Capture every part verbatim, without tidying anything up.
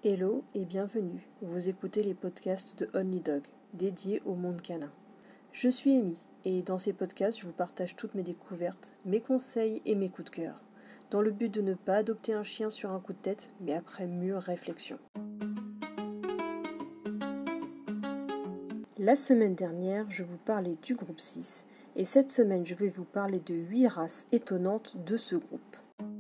Hello et bienvenue, vous écoutez les podcasts de Only Dog, dédiés au monde canin. Je suis Amy et dans ces podcasts je vous partage toutes mes découvertes, mes conseils et mes coups de cœur, dans le but de ne pas adopter un chien sur un coup de tête, mais après mûre réflexion. La semaine dernière, je vous parlais du groupe six et cette semaine je vais vous parler de huit races étonnantes de ce groupe.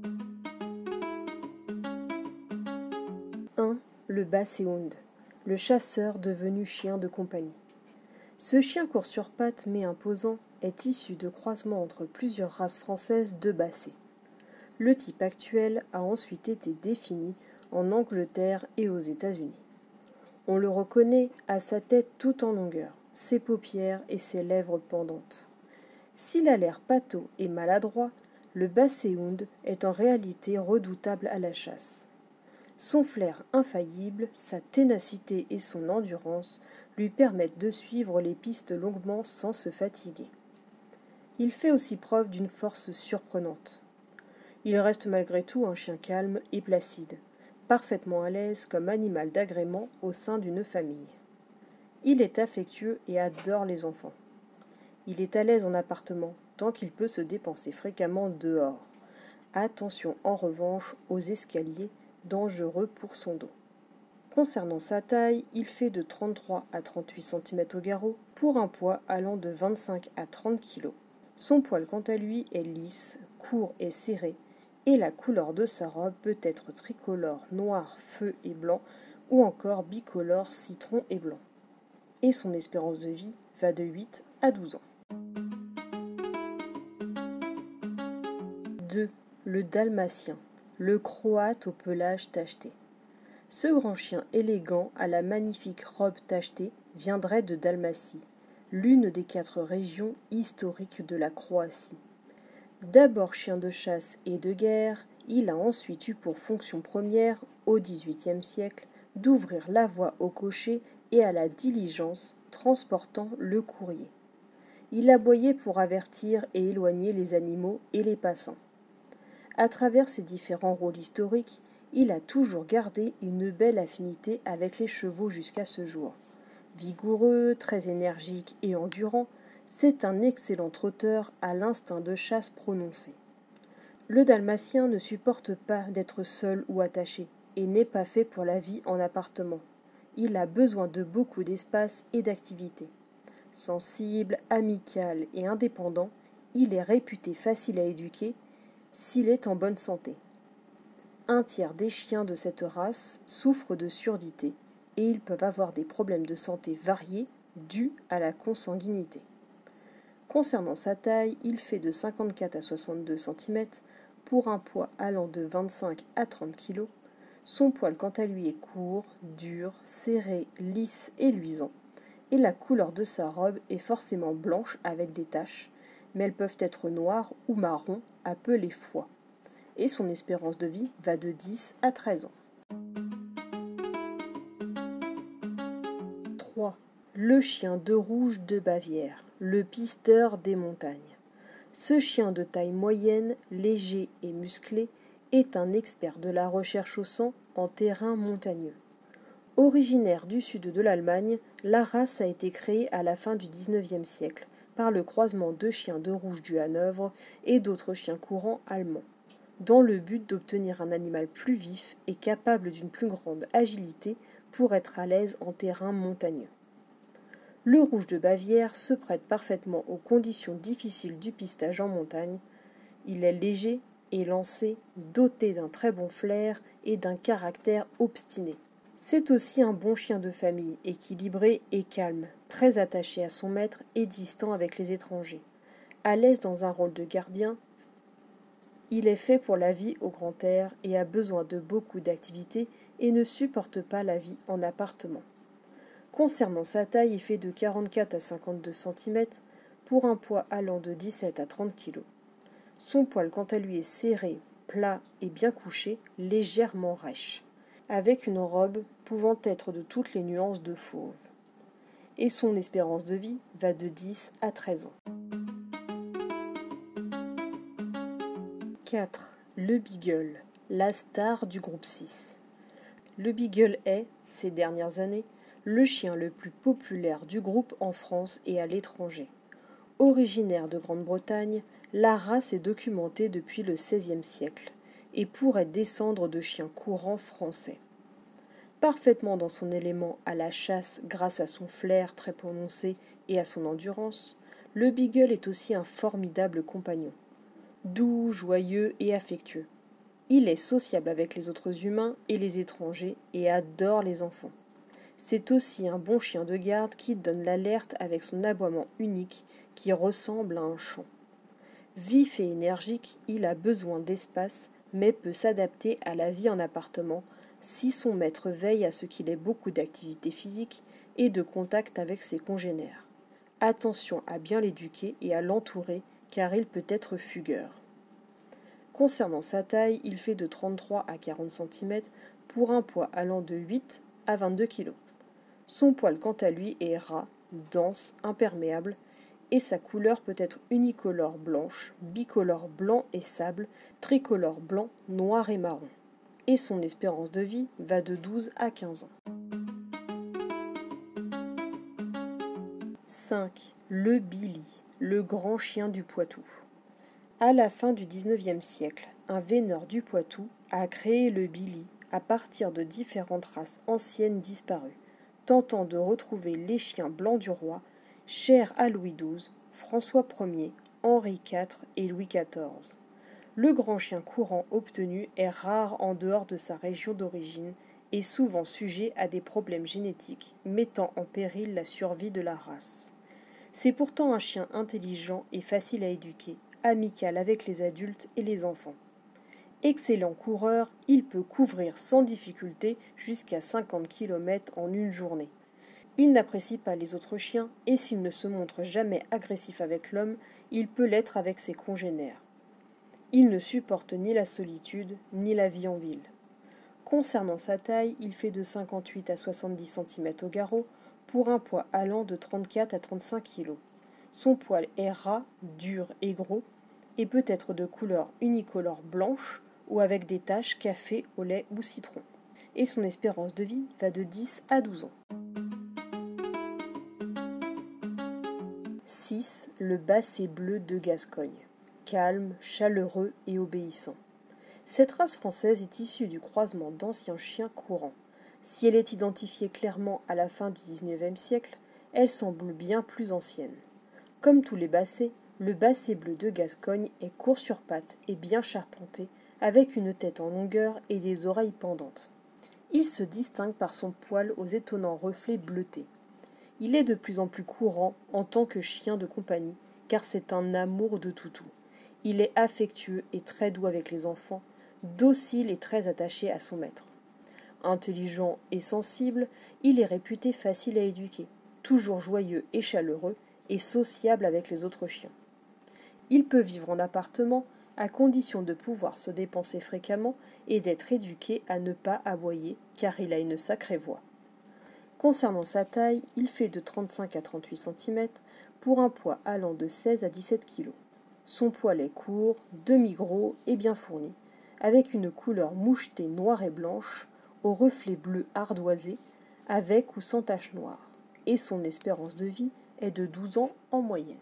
un. Le Basset-Hound, le chasseur devenu chien de compagnie. Ce chien court sur pattes mais imposant est issu de croisements entre plusieurs races françaises de Basset. Le type actuel a ensuite été défini en Angleterre et aux États-Unis. On le reconnaît à sa tête tout en longueur, ses paupières et ses lèvres pendantes. S'il a l'air pâteau et maladroit, le Basset-Hound est en réalité redoutable à la chasse. Son flair infaillible, sa ténacité et son endurance lui permettent de suivre les pistes longuement sans se fatiguer. Il fait aussi preuve d'une force surprenante. Il reste malgré tout un chien calme et placide, parfaitement à l'aise comme animal d'agrément au sein d'une famille. Il est affectueux et adore les enfants. Il est à l'aise en appartement, tant qu'il peut se dépenser fréquemment dehors. Attention en revanche aux escaliers, dangereux pour son dos. Concernant sa taille, il fait de trente-trois à trente-huit centimètres au garrot pour un poids allant de vingt-cinq à trente kilos. Son poil quant à lui est lisse, court et serré et la couleur de sa robe peut être tricolore, noir, feu et blanc ou encore bicolore, citron et blanc. Et son espérance de vie va de huit à douze ans. deux. Le Dalmatien, le croate au pelage tacheté. Ce grand chien élégant à la magnifique robe tachetée viendrait de Dalmatie, l'une des quatre régions historiques de la Croatie. D'abord chien de chasse et de guerre, il a ensuite eu pour fonction première, au dix-huitième siècle, d'ouvrir la voie au cocher et à la diligence transportant le courrier. Il aboyait pour avertir et éloigner les animaux et les passants. À travers ses différents rôles historiques, il a toujours gardé une belle affinité avec les chevaux jusqu'à ce jour. Vigoureux, très énergique et endurant, c'est un excellent trotteur à l'instinct de chasse prononcé. Le dalmatien ne supporte pas d'être seul ou attaché et n'est pas fait pour la vie en appartement. Il a besoin de beaucoup d'espace et d'activité. Sensible, amical et indépendant, il est réputé facile à éduquer s'il est en bonne santé. Un tiers des chiens de cette race souffrent de surdité et ils peuvent avoir des problèmes de santé variés dus à la consanguinité. Concernant sa taille, il fait de cinquante-quatre à soixante-deux centimètres pour un poids allant de vingt-cinq à trente kilos. Son poil quant à lui est court, dur, serré, lisse et luisant. Et la couleur de sa robe est forcément blanche avec des taches, mais elles peuvent être noires ou marron, appelées foies. Et son espérance de vie va de dix à treize ans. trois. Le chien de rouge de Bavière, le pisteur des montagnes. Ce chien de taille moyenne, léger et musclé, est un expert de la recherche au sang en terrain montagneux. Originaire du sud de l'Allemagne, la race a été créée à la fin du dix-neuvième siècle par le croisement de chiens de rouge du Hanovre et d'autres chiens courants allemands, dans le but d'obtenir un animal plus vif et capable d'une plus grande agilité pour être à l'aise en terrain montagneux. Le rouge de Bavière se prête parfaitement aux conditions difficiles du pistage en montagne. Il est léger, élancé, doté d'un très bon flair et d'un caractère obstiné. C'est aussi un bon chien de famille, équilibré et calme, très attaché à son maître et distant avec les étrangers. À l'aise dans un rôle de gardien, il est fait pour la vie au grand air et a besoin de beaucoup d'activité et ne supporte pas la vie en appartement. Concernant sa taille, il fait de quarante-quatre à cinquante-deux centimètres pour un poids allant de dix-sept à trente kilos. Son poil quant à lui est serré, plat et bien couché, légèrement rêche, avec une robe pouvant être de toutes les nuances de fauve. Et son espérance de vie va de dix à treize ans. quatre. Le Beagle, la star du groupe six. Le Beagle est, ces dernières années, le chien le plus populaire du groupe en France et à l'étranger. Originaire de Grande-Bretagne, la race est documentée depuis le seizième siècle et pourrait descendre de chiens courants français. Parfaitement dans son élément à la chasse grâce à son flair très prononcé et à son endurance, le Beagle est aussi un formidable compagnon. Doux, joyeux et affectueux. Il est sociable avec les autres humains et les étrangers et adore les enfants. C'est aussi un bon chien de garde qui donne l'alerte avec son aboiement unique qui ressemble à un chant. Vif et énergique, il a besoin d'espace mais peut s'adapter à la vie en appartement si son maître veille à ce qu'il ait beaucoup d'activité physique et de contact avec ses congénères. Attention à bien l'éduquer et à l'entourer car il peut être fugueur. Concernant sa taille, il fait de trente-trois à quarante centimètres pour un poids allant de huit à vingt-deux kilos. Son poil quant à lui est ras, dense, imperméable et sa couleur peut être unicolore blanche, bicolore blanc et sable, tricolore blanc, noir et marron. Et son espérance de vie va de douze à quinze ans. cinq. Le Billy, le grand chien du Poitou. À la fin du dix-neuvième siècle, un veineur du Poitou a créé le Billy à partir de différentes races anciennes disparues, tentant de retrouver les chiens blancs du roi, chers à Louis douze, François Ier, Henri quatre et Louis quatorze. Le grand chien courant obtenu est rare en dehors de sa région d'origine et souvent sujet à des problèmes génétiques mettant en péril la survie de la race. C'est pourtant un chien intelligent et facile à éduquer, amical avec les adultes et les enfants. Excellent coureur, il peut couvrir sans difficulté jusqu'à cinquante kilomètres en une journée. Il n'apprécie pas les autres chiens et s'il ne se montre jamais agressif avec l'homme, il peut l'être avec ses congénères. Il ne supporte ni la solitude ni la vie en ville. Concernant sa taille, il fait de cinquante-huit à soixante-dix centimètres au garrot pour un poids allant de trente-quatre à trente-cinq kilos. Son poil est ras, dur et gros et peut être de couleur unicolore blanche ou avec des taches café, au lait ou citron. Et son espérance de vie va de dix à douze ans. six. Le Basset bleu de Gascogne. Calme, chaleureux et obéissant. Cette race française est issue du croisement d'anciens chiens courants. Si elle est identifiée clairement à la fin du dix-neuvième siècle, elle semble bien plus ancienne. Comme tous les bassets, le Basset bleu de Gascogne est court sur pattes et bien charpenté, avec une tête en longueur et des oreilles pendantes. Il se distingue par son poil aux étonnants reflets bleutés. Il est de plus en plus courant en tant que chien de compagnie, car c'est un amour de toutou. Il est affectueux et très doux avec les enfants, docile et très attaché à son maître. Intelligent et sensible, il est réputé facile à éduquer, toujours joyeux et chaleureux, et sociable avec les autres chiens. Il peut vivre en appartement, à condition de pouvoir se dépenser fréquemment et d'être éduqué à ne pas aboyer, car il a une sacrée voix. Concernant sa taille, il fait de trente-cinq à trente-huit centimètres pour un poids allant de seize à dix-sept kilos. Son poil est court, demi-gros et bien fourni, avec une couleur mouchetée noire et blanche, aux reflets bleus ardoisés, avec ou sans taches noires, et son espérance de vie est de douze ans en moyenne.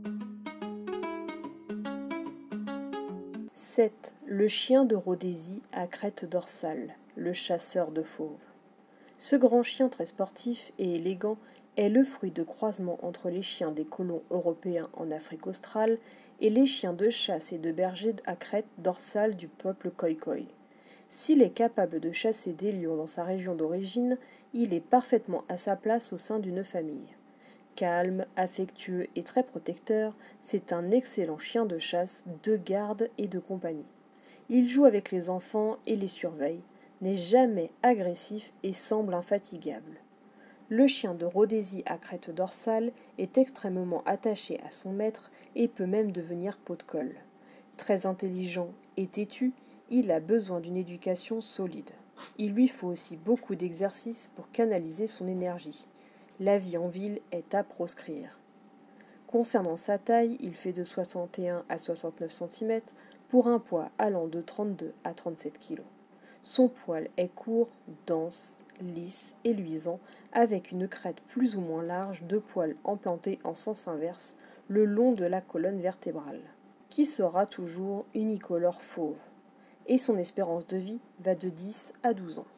sept. Le chien de Rhodésie à crête dorsale, le chasseur de fauves. Ce grand chien très sportif et élégant est le fruit de croisements entre les chiens des colons européens en Afrique australe et les chiens de chasse et de berger à crête dorsale du peuple Khoikhoi. S'il est capable de chasser des lions dans sa région d'origine, il est parfaitement à sa place au sein d'une famille. Calme, affectueux et très protecteur, c'est un excellent chien de chasse, de garde et de compagnie. Il joue avec les enfants et les surveille, n'est jamais agressif et semble infatigable. Le chien de Rhodésie à crête dorsale est extrêmement attaché à son maître et peut même devenir pot de colle. Très intelligent et têtu, il a besoin d'une éducation solide. Il lui faut aussi beaucoup d'exercice pour canaliser son énergie. La vie en ville est à proscrire. Concernant sa taille, il fait de soixante et un à soixante-neuf centimètres pour un poids allant de trente-deux à trente-sept kilos. Son poil est court, dense, lisse et luisant, avec une crête plus ou moins large de poils implantés en sens inverse le long de la colonne vertébrale, qui sera toujours unicolore fauve, et son espérance de vie va de dix à douze ans.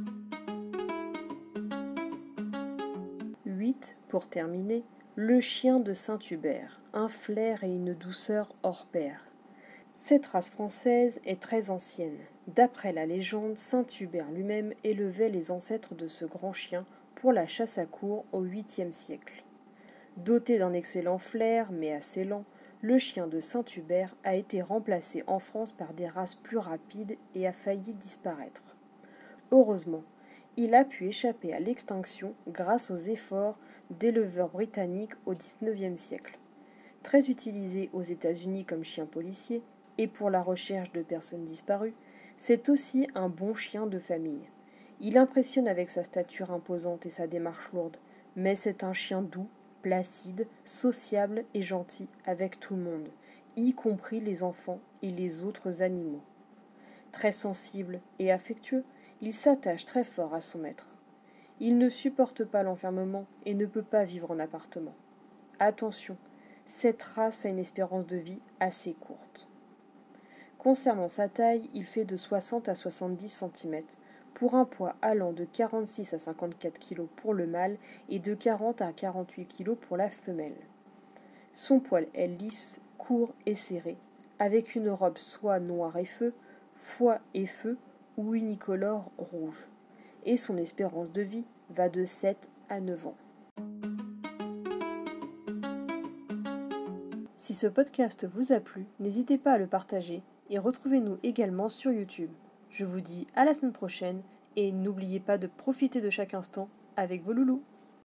huit. Pour terminer, le chien de Saint-Hubert, un flair et une douceur hors pair. Cette race française est très ancienne. D'après la légende, Saint-Hubert lui-même élevait les ancêtres de ce grand chien pour la chasse à courre au huitième siècle. Doté d'un excellent flair, mais assez lent, le chien de Saint-Hubert a été remplacé en France par des races plus rapides et a failli disparaître. Heureusement, il a pu échapper à l'extinction grâce aux efforts d'éleveurs britanniques au dix-neuvième siècle. Très utilisé aux États-Unis comme chien policier et pour la recherche de personnes disparues, c'est aussi un bon chien de famille. Il impressionne avec sa stature imposante et sa démarche lourde, mais c'est un chien doux, placide, sociable et gentil avec tout le monde, y compris les enfants et les autres animaux. Très sensible et affectueux, il s'attache très fort à son maître. Il ne supporte pas l'enfermement et ne peut pas vivre en appartement. Attention, cette race a une espérance de vie assez courte. Concernant sa taille, il fait de soixante à soixante-dix centimètres, pour un poids allant de quarante-six à cinquante-quatre kilos pour le mâle et de quarante à quarante-huit kilos pour la femelle. Son poil est lisse, court et serré, avec une robe soit noire et feu, foie et feu ou unicolore rouge, et son espérance de vie va de sept à neuf ans. Si ce podcast vous a plu, n'hésitez pas à le partager et retrouvez-nous également sur YouTube. Je vous dis à la semaine prochaine et n'oubliez pas de profiter de chaque instant avec vos loulous.